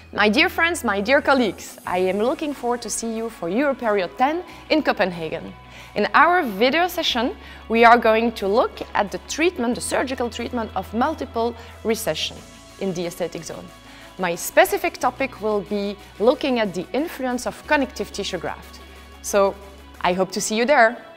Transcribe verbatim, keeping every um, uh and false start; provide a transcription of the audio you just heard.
My dear friends, my dear colleagues, I am looking forward to see you for EuroPerio ten in Copenhagen. In our video session, we are going to look at the treatment, the surgical treatment of multiple recession in the aesthetic zone. My specific topic will be looking at the influence of connective tissue graft. So, I hope to see you there.